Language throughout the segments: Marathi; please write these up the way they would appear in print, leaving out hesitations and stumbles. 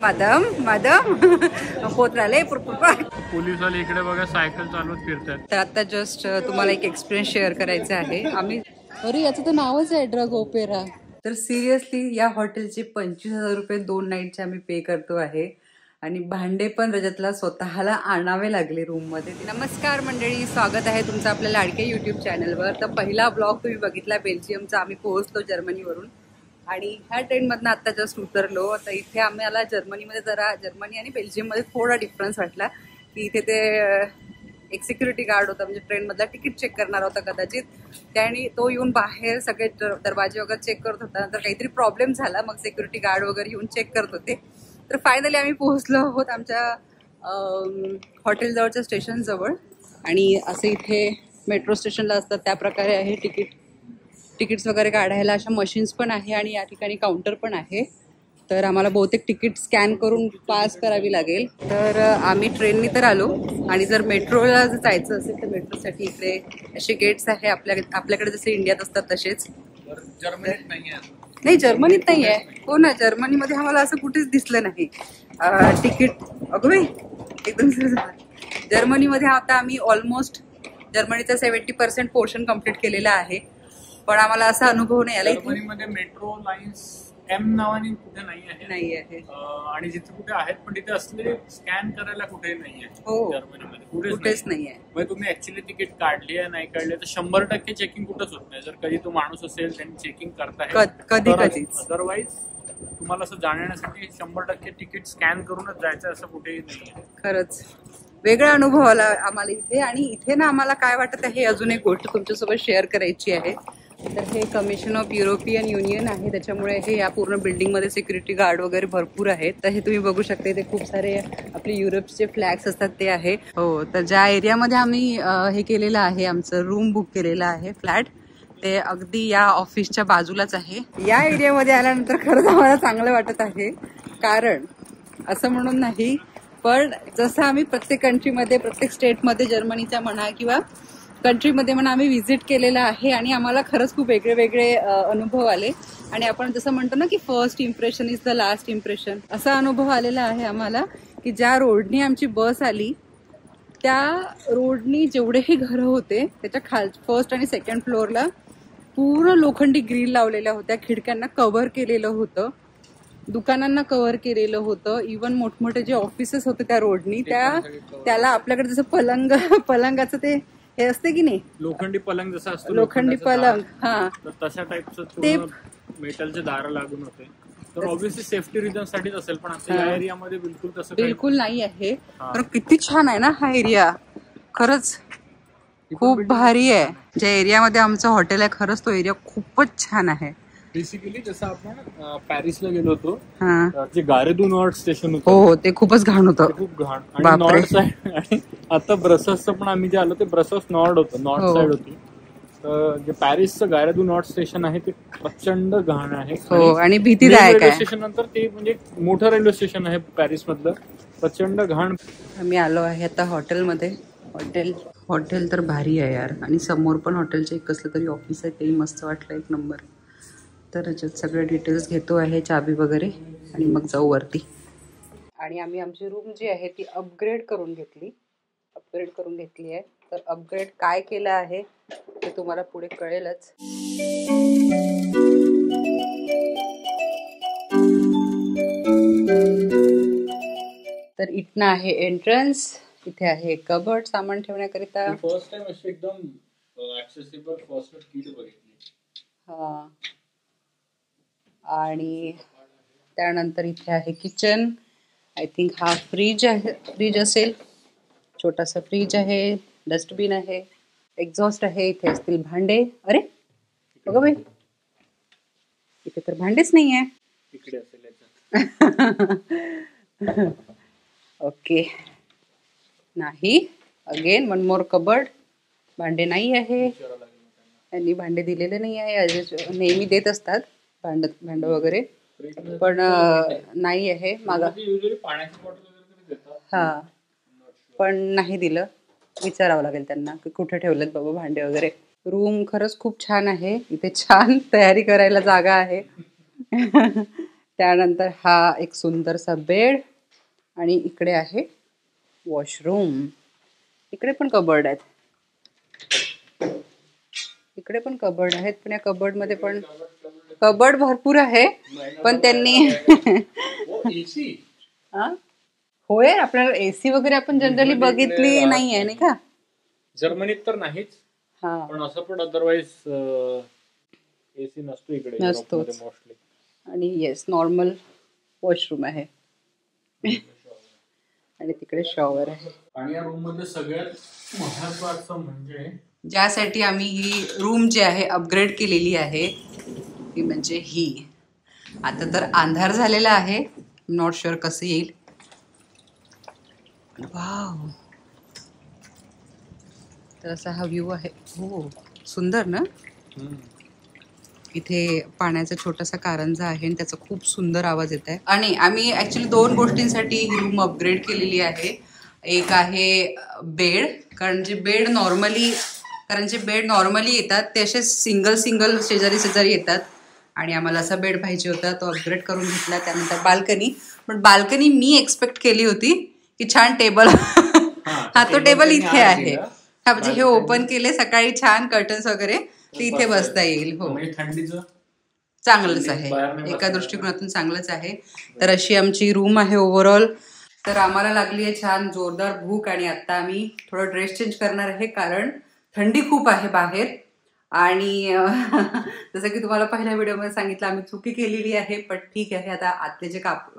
मॅडम मॅडम पोत्राले पोलिसवाले इकडे बघा सायकल चालवत फिरतात. तर आता जस्ट तुम्हाला एक एक्सपिरियन्स शेअर करायचा आहे. आम्ही अरे याचं तर नावच आहे ड्रग ओपेरा. तर सिरियसली या हॉटेलचे 25,000 रुपये 2 नाईटचे आम्ही पे करतो आहे आणि भांडे पण रजतला स्वतःला आणावे लागले रूम मध्ये. नमस्कार मंडळी, स्वागत आहे तुमचं आपल्या लाडक्या युट्यूब चॅनलवर. तर पहिला ब्लॉग तुम्ही बघितला बेल्जियमचा. आम्ही पोहोचलो जर्मनीवरून आणि ह्या ट्रेनमधनं आता जस्ट उतरलो. आता इथे आम्हाला जर्मनीमध्ये जरा जर्मनी आणि बेल्जियममध्ये थोडा डिफरन्स वाटला की इथे ते एक सिक्युरिटी गार्ड होता, म्हणजे ट्रेनमधला तिकीट चेक करणार होता कदाचित. त्याने तो येऊन बाहेर सगळे दरवाजे वगैरे चेक करत होता. नंतर काहीतरी प्रॉब्लेम झाला, मग सिक्युरिटी गार्ड वगैरे येऊन चेक करत होते. तर फायनली आम्ही पोहोचलो आहोत आमच्या हॉटेलजवळच्या स्टेशनजवळ. आणि असं इथे मेट्रो स्टेशनला असतात त्या प्रकारे आहे. तिकीट्स वगैरे काढायला अशा मशीन्स पण आहे आणि या ठिकाणी काउंटर पण आहे. तर आम्हाला बहुतेक तिकीट स्कॅन करून पास करावी लागेल. तर आम्ही ट्रेननी तर आलो आणि जर मेट्रोला जर जायचं असेल तर मेट्रोसाठी इकडे असे गेट्स आहे आपल्याकडे जसे इंडियात असतात तसेच. जर्मनीत नाही आहे. नाही, जर्मनीत नाही आहे. हो ना, जर्मनीमध्ये आम्हाला असं कुठेच दिसलं नाही तिकीट. अगं बाई एकदम जर्मनीमध्ये आता आम्ही ऑलमोस्ट जर्मनीचा 70% पोर्शन कम्प्लीट केलेला आहे. पण आम्हाला असा अनुभव नाही आला. जर्मनीमध्ये मेट्रो लाईन्स एम नावाने कुठे नाही आहे आणि जिथे कुठे आहेत पण तिथे असले स्कॅन करायला कुठे नाही आहे. हो, जर्मनीमध्ये कुठेच नाही आहे. मग तुम्ही ऍक्च्युली तिकीट काढली आहे नाही काढली तर 100% चेकिंग कुठंच होत नाही. जर कधी तो माणूस असेल त्यांनी चेकिंग करताय कधी अदरवाईज तुम्हाला असं जाणण्यासाठी 100% तिकीट स्कॅन करूनच जायचं असं कुठेही नाही आहे. खरंच वेगळा अनुभव आला आम्हाला इथे. आणि इथे ना आम्हाला काय वाटत आहे, अजून एक गोष्ट तुमच्यासोबत शेअर करायची आहे. तर हे कमिशन ऑफ युरोपियन युनियन आहे, त्याच्यामुळे हे या पूर्ण बिल्डिंगमध्ये सिक्युरिटी गार्ड वगैरे भरपूर आहेत. तर हे तुम्ही बघू शकता, ते खूप सारे आपले युरोपचे फ्लॅग्स असतात ते आहे. हो, तर ज्या एरियामध्ये आम्ही हे केलेलं आहे, आमचं रूम बुक केलेलं आहे फ्लॅट, ते अगदी या ऑफिसच्या बाजूलाच आहे. या एरियामध्ये आल्यानंतर खरंच आम्हाला चांगलं वाटत आहे. कारण असं म्हणून नाही, पण जसं आम्ही प्रत्येक कंट्रीमध्ये प्रत्येक स्टेटमध्ये जर्मनीच्या म्हणा किंवा कंट्रीमध्ये म्हणा आम्ही व्हिजिट केलेला आहे आणि आम्हाला खरंच खूप वेगळे वेगळे अनुभव आले. आणि आपण जसं म्हणतो ना की first impression is the last impression, असा अनुभव आलेला आहे आम्हाला की ज्या रोडनी आमची बस आली त्या रोडनी जेवढेही घरं होते त्याच्या फर्स्ट आणि सेकंड फ्लोअरला पूर्ण लोखंडी ग्रिल लावलेल्या होत्या. खिडक्यांना कव्हर केलेलं होतं, दुकानांना कव्हर केलेलं होतं. इव्हन मोठमोठे जे ऑफिसेस होते त्या रोडनी त्याला आपल्याकडे जसं पलंगाचं ते हे असते की नाही, लोखंडी पलंग जसा असतो, लोखंडी पलंग, हा तशा टाईपचं ते मेटलचे दार लागून होते. तर ऑब्व्हियसली सेफ्टी रिझन साठीच असेल, पण आता या एरियामध्ये बिलकुल तसं बिलकुल नाही आहे. तर किती छान आहे ना हा एरिया, खरंच खूप भारी आहे. ज्या एरियामध्ये आमचं हॉटेल आहे खरंच तो एरिया खूपच छान आहे. बेसिकली जसं आपण पॅरिसला गेलो होतो, जे गारेदू नॉर्ड स्टेशन होतं, हो ते खूपच घाण होतं, खूप घाण. आणि नॉर्थ साइड, आणि आता ब्रसल्सचं पण आम्ही जे आलो ते ब्रसल्स नॉर्ड होतं, नॉर्थ साइड होती. तर जे पॅरिसचं गारेदू नॉर्ड स्टेशन आहे ते प्रचंड घाण आहे. हो, आणि भीतीदायक आहे. रेल्वे स्टेशन नंतर ते म्हणजे मोठं रेल्वे स्टेशन आहे पॅरिस मधलं, प्रचंड घाण. आम्ही आलो आहे आता हॉटेलमध्ये. हॉटेल तर भारी आहे यार, आणि समोर पण हॉटेलचं एक कसलं तरी ऑफिस आहे, तेही मस्त वाटलं, एक नंबर. तर याच्यात सगळे डिटेल्स घेतो आहे, चाबी वगैरे, आणि मग जाऊ वरती. आणि आम्ही आमची रूम जी आहे ती अपग्रेड करून घेतली आहे. तर अपग्रेड काय केलं आहे ते तुम्हाला पुढे कळेलच. तर इथनं आहे एंट्रन्स, इथे आहे कबर्ड सामान ठेवण्याकरिता. फर्स्ट टाइम अशी एकदम ऍक्सेसिबल फर्स्ट किट बघितली. हा, आणि त्यानंतर इथे आहे किचन. आय थिंक हा फ्रीज असेल, छोटासा फ्रीज आहे, डस्टबिन आहे, एक्झॉस्ट आहे. इथे असतील भांडे. अरे बघा बाई, इथे तर भांडेच नाही आहे. इकडे असेल ओके, नाही, अगेन वन मोर कबर्ड. भांडे नाही आहे, त्यांनी भांडे दिलेले नाही आहे. नेहमी देत असतात भांड वगैरे, पण नाही आहे मागा. हा, पण नाही दिलं. विचारावं लागेल त्यांना की कुठे ठेवलेत बाबा भांडे वगैरे. रूम खरंच खूप छान आहे. इथे छान तयारी करायला जागा आहे. त्यानंतर हा एक सुंदरसा बेड आणि इकडे आहे वॉशरूम. इकडे पण कबर्ड आहेत, इकडे पण कबर्ड आहेत, पण या कबर्ड मध्ये पण कबर्ड भरपूर आहे, पण त्यांनी होय आपल्याला एसी वगैरे आपण जनरली बघितली नाहीये नाही का? जर्मनीत तर नाहीच, पण असं पण अदरवाइज एसी नसतो इकडे मोस्टली. आणि येस नॉर्मल वॉशरूम आहे आणि तिकडे शॉवर आहे. आणि या रूम मध्ये सगळ्यात महत्वाचं म्हणजे ज्यासाठी आम्ही ही रूम जी आहे अपग्रेड केलेली आहे ती म्हणजे ही. आता तर अंधार झालेला आहे, नॉट शुअर कसं येईल. वाव, तर असा हा व्ह्यू आहे. हो सुंदर ना. इथे पाण्याचा छोटासा कारंजा आहे आणि त्याचा खूप सुंदर आवाज येत आहे. आणि आम्ही ऍक्च्युली 2 गोष्टींसाठी ही रूम अपग्रेड केलेली आहे. एक आहे बेड, कारण जे बेड नॉर्मली येतात ते असे सिंगल शेजारी येतात आणि आम्हाला असा बेड पाहिजे होता, तो अपग्रेड करून घेतला. त्यानंतर बाल्कनी, पण बाल्कनी मी एक्सपेक्ट केली होती की छान टेबल हा तो टेबल इथे आहे. हा म्हणजे हे ओपन केले सकाळी, छान कर्टन्स वगैरे, ते इथे बसता येईल. हो थंडीचं चांगलंच आहे, एका दृष्टिकोनातून चांगलंच आहे. तर अशी आमची रूम आहे ओव्हरऑल. तर आम्हाला लागली आहे छान जोरदार भूक आणि आता आम्ही थोडं ड्रेस चेंज करणार आहे, कारण थंडी खूप आहे बाहेर. आणि जसं की तुम्हाला पहिल्या व्हिडिओमध्ये सांगितलं आम्ही चुकी केलेली आहे, पण ठीक आहे. आता आतले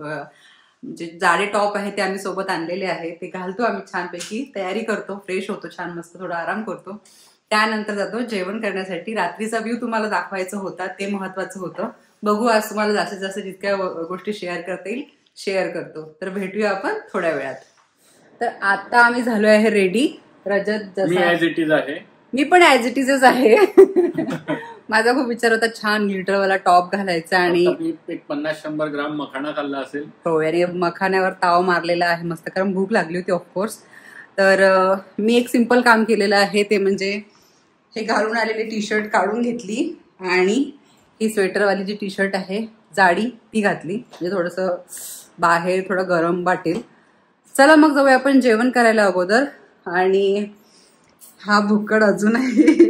जे जाडे टॉप आहे ते आम्ही सोबत आणलेले आहे, ते घालतो आम्ही, छानपैकी तयारी करतो, फ्रेश होतो छान मस्त, थोडा आराम करतो. त्यानंतर जातो जेवण करण्यासाठी. रात्रीचा व्ह्यू तुम्हाला दाखवायचा होता, ते महत्वाचं होतं. बघू आज तुम्हाला जास्तीत जास्त जितक्या गोष्टी शेअर करता येईल शेअर करतो. तर भेटूया आपण थोड्या वेळात. तर आता आम्ही झालो आहे रेडी. रजत जसा मी पण ऍज इट इजच आहे. माझा खूप विचार होता छान ग्लिटरवाला टॉप घालायचा आणि 50-100 ग्राम मखाना खाल्ला असेल. हो, आणि मखाण्यावर ताव मारलेला आहे मस्त, कारण भूक लागली होती ऑफकोर्स. तर मी एक सिंपल काम केलेलं आहे, ते म्हणजे हे घालून आलेली टी शर्ट काढून घेतली आणि ही स्वेटरवाली जी टी शर्ट आहे जाडी ती घातली, म्हणजे थोडंसं बाहेर थोडं गरम वाटेल. चला मग जाऊया आपण जेवण करायला अगोदर. आणि हा भुक्कड अजूनही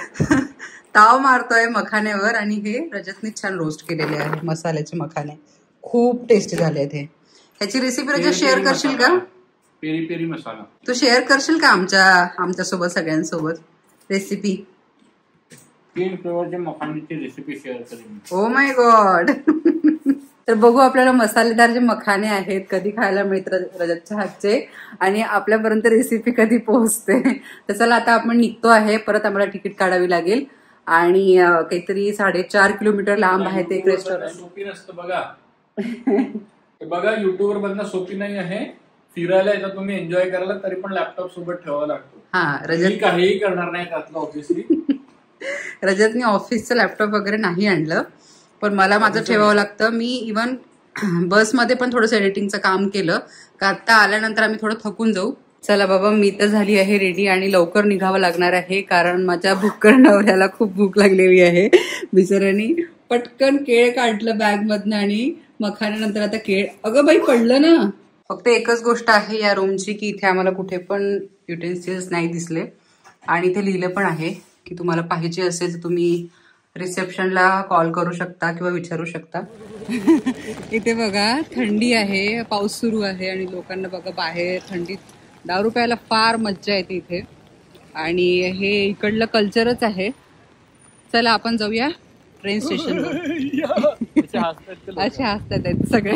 ताव मारतोय मखाण्यावर, आणि हे रजतने छान रोस्ट केलेले आहे मसाल्याचे मखाने, खूप टेस्टी झाले आहेत हे. ह्याची रेसिपी रजत शेअर करशील का? पेरी पेरी मसाला तू शेअर करशील का आमच्यासोबत सगळ्यांसोबत रेसिपी? 3 फ्लेवरचे मखाण्याची रेसिपी शेअर करेन. Oh my god. तर बघू आपल्याला मसालेदार जे मखाने आहेत कधी खायला मिळतात रजतच्या हातचे, आणि आपल्यापर्यंत रेसिपी कधी पोहोचते. तर चला आता आपण निघतो आहे. परत आम्हाला तिकीट काढावी लागेल आणि काहीतरी 4.5 किलोमीटर लांब आहे ते एक रेस्टॉरंट. सोपी नसतं बघा. बघा युट्यूबवर बघणं सोपी नाही आहे. फिरायला येतात तुम्ही, एन्जॉय करायला, तरी पण लॅपटॉप सोबत ठेवावा लागतो. हा, रजत काहीही करणार नाही त्यातलं ऑब्व्हियसली. रजतने ऑफिसचं लॅपटॉप वगैरे नाही आणलं, पण मला माझं ठेवावं लागतं. मी इव्हन बसमध्ये पण थोडंसं एडिटिंगचं काम केलं, का आता आल्यानंतर आम्ही थोडं थकून जाऊ. चला बाबा, मी तर झाली आहे रेडी आणि लवकर निघावं लागणार आहे, कारण माझ्या भुक्कड नवऱ्याला खूप भूक लागलेली आहे. बिचाऱ्यानी पटकन केळ काढलं बॅग मधनं आणि मखाण्यानंतर आता केळ, अगं बाई पडलं ना. फक्त एकच गोष्ट आहे या रूमची, की इथे आम्हाला कुठे पण युटेन्सिल्स नाही दिसले, आणि इथे लिहिलं पण आहे की तुम्हाला पाहिजे असेल तर तुम्ही रिसेप्शनला कॉल करू शकता किंवा विचारू शकता. इथे बघा थंडी आहे, पाऊस सुरू आहे आणि लोकांना बघा बाहेर थंडीत दारू प्यायला फार मज्जा येते इथे, आणि हे इकडलं कल्चरच आहे. चला आपण जाऊया ट्रेन स्टेशनवर. असे हसतात आहेत सगळे.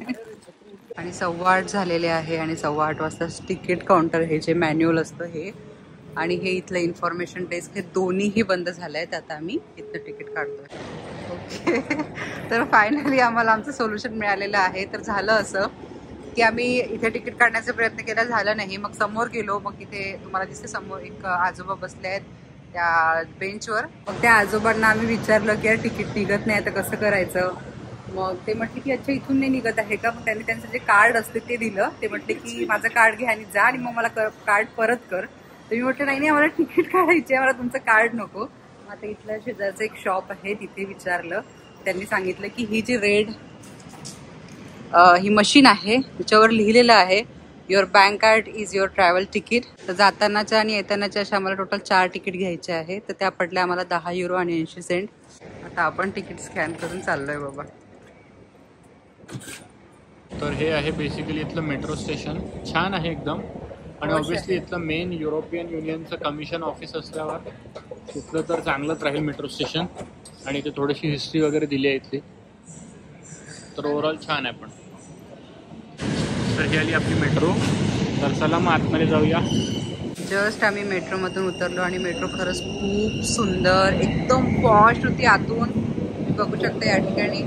आणि 8:15 झालेले आहे आणि 8:15 वाजता तिकीट काउंटर हे जे मॅन्युअल असतं हे आणि हे इथलं इन्फॉर्मेशन डेस्क हे दोन्हीही बंद झाले आहेत. आता आम्ही इथलं तिकीट काढतोय. ओके. तर फायनली आम्हाला आमचं सोल्युशन मिळालेलं आहे. तर झालं असं की आम्ही इथे तिकीट काढण्याचा प्रयत्न केला, झालं नाही. मग समोर गेलो, मग इथे तुम्हाला दिसते समोर एक आजोबा बसले आहेत त्या बेंचवर. मग त्या आजोबांना आम्ही विचारलं की तिकीट निघत नाही आता कसं करायचं. मग ते म्हटले की अच्छा इथून नाही निघत आहे का. मग त्यांनी त्यांचं जे कार्ड असते ते दिलं. ते म्हटले की माझं कार्ड घ्या आणि जा आणि मग मला कार्ड परत कर. तर मी म्हटलं नाही आम्हाला तिकीट काढायची आहे, मला तुमचं कार्ड नको. आता इथलं शेजारचं एक शॉप आहे तिथे विचारलं. त्यांनी सांगितलं की ही जी रेड ही मशीन आहे, त्याच्यावर लिहिलेलं आहे your bank card is your travel ticket. तर जातानाच्या आणि येतानाच्या अशा आम्हाला टोटल 4 तिकीट घ्यायचे आहे. तर त्या पडल्या आम्हाला 10 युरो आणि 80 सेंट. आता आपण तिकीट स्कॅन करून चाललोय बाबा. तर हे आहे बेसिकली इथलं मेट्रो स्टेशन. छान आहे एकदम. आणि ऑब्व्हियसली इथलं मेन युरोपियन युनियनचं कमिशन ऑफिस असल्यावर तिथलं तर चांगलंच राहील मेट्रो स्टेशन. आणि इथे थोडीशी हिस्ट्री वगैरे दिली आहे इथली. तर ओव्हरऑल छान आहे. पण तर ही आली आपली मेट्रो. तर चला मग आतमध्ये जाऊया. जस्ट आम्ही मेट्रोमधून उतरलो आणि मेट्रो खरंच खूप सुंदर एकदम पॉश होती आतून. बघू शकता या ठिकाणी.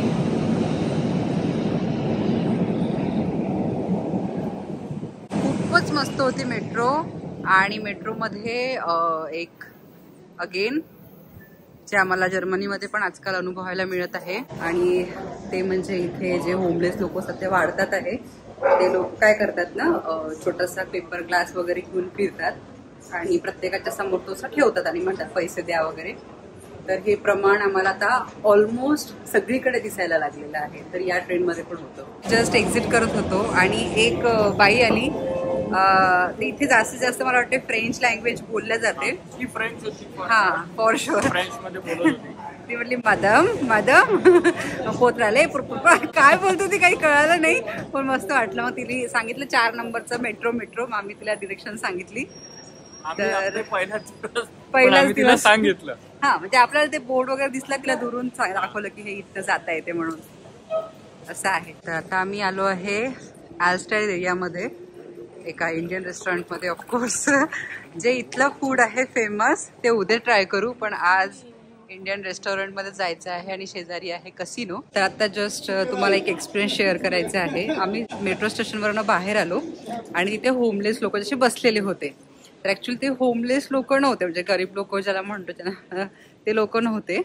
खूपच मस्त होती मेट्रो. आणि मेट्रोमध्ये एक अगेन जे आम्हाला जर्मनीमध्ये पण आजकाल अनुभवायला मिळत आहे. आणि ते म्हणजे इथे जे होमलेस लोक असतात ते वाढतात आहे. ते लोक काय करतात ना, छोटासा पेपर ग्लास वगैरे घेऊन फिरतात आणि प्रत्येकाच्या समोर तो ठेवतात आणि म्हणतात पैसे द्या वगैरे. तर हे प्रमाण आम्हाला आता ऑलमोस्ट सगळीकडे दिसायला लागलेलं आहे. तर या ट्रेनमध्ये पण होतं. जस्ट एक्झिट करत होतो आणि एक बाई आली. इथे जास्तीत जास्त मला वाटते फ्रेंच लँग्वेज बोलल्या जाते. फ्रेंच होती. हा फॉर शुअर. फ्रेंच मध्ये बोलत होती. ती म्हटली मॅडम मॅडम पोत राहिले काय बोलतो ती काही कळालं नाही. पण मस्त वाटलं. मग तिने सांगितलं 4 नंबरचं मेट्रो. मग आम्ही तिला डिरेक्शन सांगितली. तर पहिलाच दिवस सांगितलं. हा म्हणजे आपल्याला ते बोर्ड वगैरे दिसला तिला दुरून दाखवलं की हे इथं जाता येते म्हणून. असं आहे. तर आता आम्ही आलो आहे आल्स्टाईन एरियामध्ये एका इंडियन रेस्टॉरंटमध्ये. ऑफकोर्स जे इथलं फूड आहे फेमस ते उद्या ट्राय करू. पण आज इंडियन रेस्टॉरंटमध्ये जायचं आहे आणि शेजारी आहे कसिनो. तर आता जस्ट तुम्हाला एक एक्सपिरियन्स शेअर करायचा आहे. आम्ही मेट्रो स्टेशनवरनं बाहेर आलो आणि तिथे होमलेस लोक जसे बसलेले होते. तर ॲक्च्युली ते होमलेस लोक नव्हते, म्हणजे गरीब लोक ज्याला म्हणतो त्यांना ते लोक नव्हते.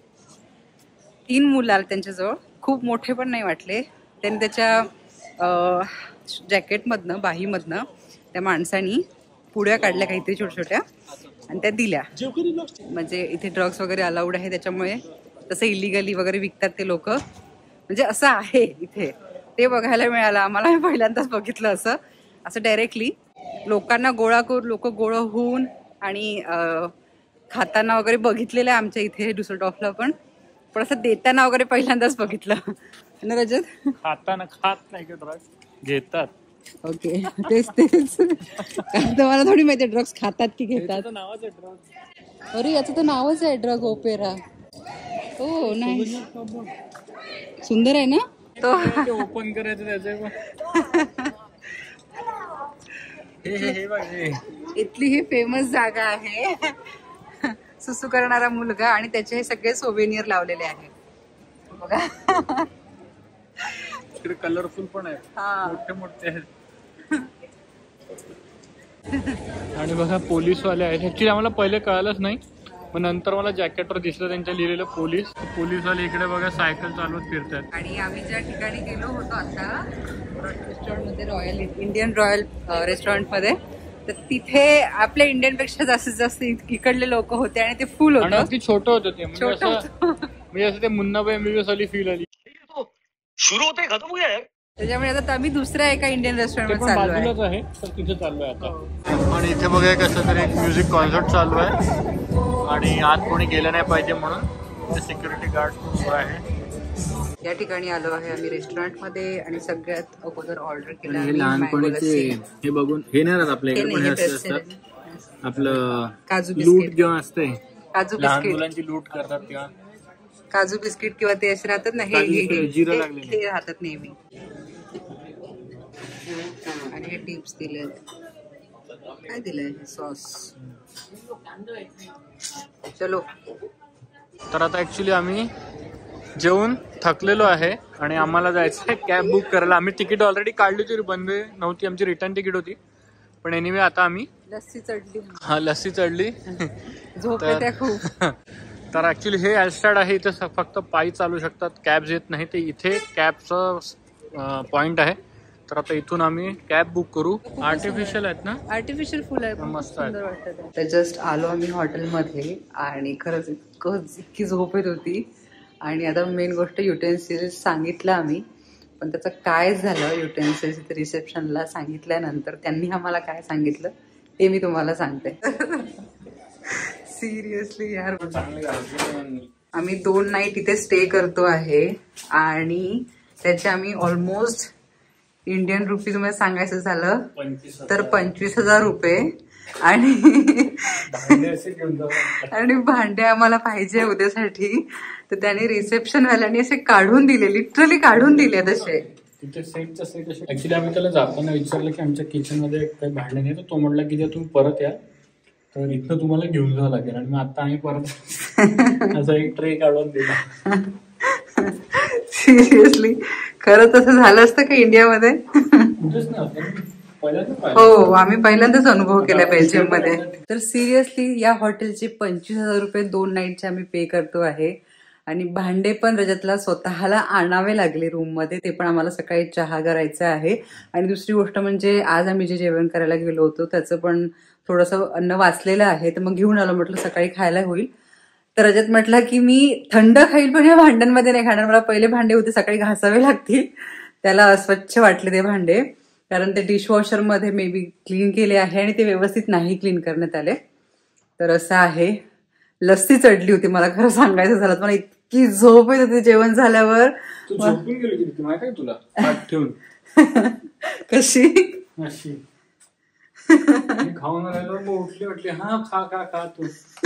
3 मुलं आले त्यांच्याजवळ. खूप मोठे पण नाही वाटले. त्यांनी त्याच्या जॅकेटमधनं बाहीमधनं त्या माणसानी पुड्या काढल्या काहीतरी छोट्या छोट्या आणि त्या दिल्या. म्हणजे इथे ड्रग्स वगैरे अलाउड आहे त्याच्यामुळे तसं इलिगली वगैरे विकतात ते लोक. म्हणजे असं आहे इथे. ते बघायला मिळालं आम्हाला. मी पहिल्यांदाच बघितलं असं डायरेक्टली लोकांना गोळा करून लोक गोळा होऊन आणि खाताना वगैरे बघितलेलं आहे आमच्या इथे डुसलडॉर्फला. पण असं देताना वगैरे पहिल्यांदाच बघितलं ना रजत. खाताना खात नाही का ड्रग्स घेतात. ओके तेच तुम्हाला थोडी माहिती ड्रग्स खातात की घेतात. नावाच आहे ड्रग्स. अरे याचं तर नावच आहे ड्रग ओपेरा. हो नाही सुंदर आहे ना तो. ओपन करायचं त्याचं. इथली ही फेमस जागा आहे. सुसू करणारा मुलगा आणि त्याचे हे सगळे सोवेनियर लावलेले आहे बघा. तिकडे कलरफुल पण आहेत. मोठे आहेत. आणि बघा पोलीसवाले आहेत. ऍक्च्युली आम्हाला पहिले कळालंच नाही. मग नंतर मला जॅकेटवर दिसलं त्यांच्या लिहिलेलं पोलीसवाले इकडे बघा सायकल चालवत फिरतात. आणि आम्ही ज्या ठिकाणी गेलो होतो आता रेस्टॉरंटमध्ये रॉयल इंडियन रॉयल रेस्टॉरंटमध्ये, तर तिथे आपल्या इंडियन पेक्षा जास्तीत जास्त इकडले लोक होते आणि ते फुल होतं. अगदी छोटं होतं ते. म्हणजे असं ते मुन्नाबाई MBBS वाली फील आली. सुरू होते खतम होऊ यार. त्याच्यामुळे आता आम्ही दुसऱ्या एका इंडियन रेस्टॉरंटमध्ये चाललो आहे. तर तिथे चाललोय आता. आणि इथे बघा कसं तरी एक म्युझिक कॉन्सर्ट चालू आहे आणि आत कोणी गेलं नाही पाहिजे म्हणून सिक्युरिटी गार्ड उभा आहे. या ठिकाणी आलो आहे आम्ही रेस्टॉरंटमध्ये आणि सगळ्यात अगोदर ऑर्डर केलं. हे लहानपणीचे हे बघून हे नाही राहत आपल्याकडे. आपलं काजू लूट जेव्हा असते लहान मुलांची लूट करतात तेव्हा काजू बिस्किट किंवा ते असे राहतात ना, हे जिरं लागले हे राहतात नेहमी. आणि हे टिप्स दिले. काय दिलंय सॉस. चलो. तर आता ऍक्च्युली आम्ही जेवून थकलेलो आहे आणि आम्हाला जायचं आहे कॅब बुक करायला. आम्ही तिकीट ऑलरेडी काढली होती, बंद नव्हती, आमची रिटर्न तिकीट होती. पण एनिवे आता आम्ही लस्सी चढली. झोप येते खूप. तर ऍक्च्युली हे आल्स्टाड आहे. इथे फक्त पायी चालू शकतात, कॅब्स येत नाही. ते इथे कॅबचं पॉइंट आहे. तर आता इथून आम्ही कॅब बुक करू. आर्टिफिशियल आहेत ना. आर्टिफिशियल फुल आहे, मस्त आहे. तर जस्ट आलो आम्ही हॉटेलमध्ये आणि खरंच इतकी झोप येत होती. आणि आता मेन गोष्ट युटेन्सिल्स सांगितलं आम्ही, पण त्याचं काय झालं युटेन्सिल्स इथे रिसेप्शनला सांगितल्यानंतर त्यांनी आम्हाला काय सांगितलं ते मी तुम्हाला सांगते. सिरियसली यार, आम्ही 2 नाईट इथे स्टे करतो आहे आणि त्याचे आम्ही ऑलमोस्ट इंडियन रुपी तुम्हाला सांगायचं झालं तर 25,000 रुपये आणि भांडे आम्हाला पाहिजे उद्यासाठी. तर त्याने रिसेप्शन वाल्यांनी असे काढून दिले, लिटरली काढून दिले तसे. तिथे सेटच्या सेट असे. ऍक्च्युली आम्ही त्याला जाताना विचारलं की आमच्या किचन मध्ये काही भांडे नाही, तर तो म्हटला की तुम्ही परत या, तर इथनं तुम्हाला घेऊन जावं लागेल. आणि मग आता आम्ही परत असा एक ट्रे काढून दिला. सिरियसली खरं तसं झालं असतं का इंडियामध्ये? हो, आम्ही पहिल्यांदाच अनुभव केला बेल्जियम मध्ये. तर सिरियसली या हॉटेलचे 25,000 रुपये 2 नाईटचे आम्ही पे करतो आहे. आणि भांडे पण रजतला स्वतःला आणावे लागले रूम मध्ये, ते पण आम्हाला सकाळी चहा करायचा आहे. आणि दुसरी गोष्ट म्हणजे आज आम्ही जे जेवण करायला गेलो होतो त्याचं पण थोडंसं अन्न वाचलेलं आहे, तर मग घेऊन आलो, म्हटलं सकाळी खायला होईल. तर रजत म्हटला की मी थंड खाईल पण या भांड्यांमध्ये नाही खाणार, मला पहिले भांडे होते सकाळी घासावे लागतील. त्याला अस्वच्छ वाटले ते भांडे, कारण ते डिशवॉशर मध्ये मे बी क्लीन केले आहे आणि ते व्यवस्थित नाही क्लीन करण्यात आले. तर असं आहे. लस्सी चढली होती, मला खरं सांगायचं झालं मला इतकी झोप येत होती जेवण झाल्यावर. तुला कशी खाऊन राहिलो मग उठली हा खा खा खा तू.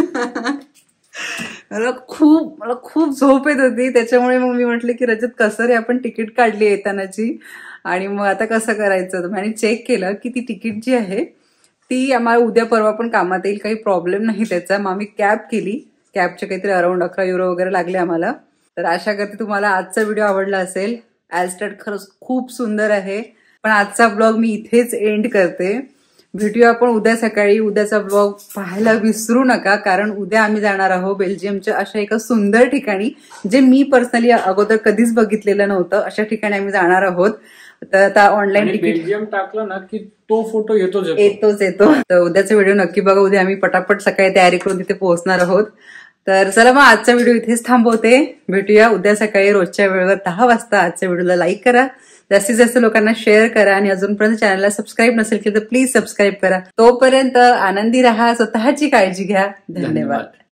मला खूप झोप येत होती, त्याच्यामुळे मग मी म्हटले की रजत कसं रे, आपण तिकीट काढली येतानाची आणि मग आता कसं करायचं. आणि चेक केलं की ती तिकीट जी आहे ती आम्हाला उद्या परवा पण कामात येईल, काही प्रॉब्लेम नाही त्याचा. मग आम्ही कॅब केली, कॅबचे काहीतरी अराउंड 11 युरो वगैरे लागले आम्हाला. तर आशा करते तुम्हाला आजचा व्हिडिओ आवडला असेल. ॲल्स्टॅड खरंच खूप सुंदर आहे. पण आजचा ब्लॉग मी इथेच एंड करते. भेटूया आपण उद्या सकाळी. उद्याचा ब्लॉग पाहायला विसरू नका, कारण उद्या आम्ही जाणार आहोत बेल्जियमच्या अशा एका सुंदर ठिकाणी, जे मी पर्सनली अगोदर कधीच बघितलेलं नव्हतं. अशा ठिकाणी आम्ही जाणार आहोत. तर आता ऑनलाईन तिकीट बेल्जियम टाकलं ना की तो फोटो येतो. तर उद्याचा व्हिडिओ नक्की बघा. उद्या आम्ही पटापट सकाळी तयारी करून तिथे पोहोचणार आहोत. तर चला मग आजचा व्हिडिओ इथेच थांबवते. भेटूया उद्या सकाळी रोजच्या वेळेवर 10 वाजता. आजच्या व्हिडिओला लाईक करा, जास्तीत जास्त लोकांना शेअर करा आणि अजूनपर्यंत चॅनलला सबस्क्राईब नसेल केलं तर प्लीज सबस्क्राईब करा. तोपर्यंत आनंदी राहा, स्वतःची काळजी घ्या. धन्यवाद.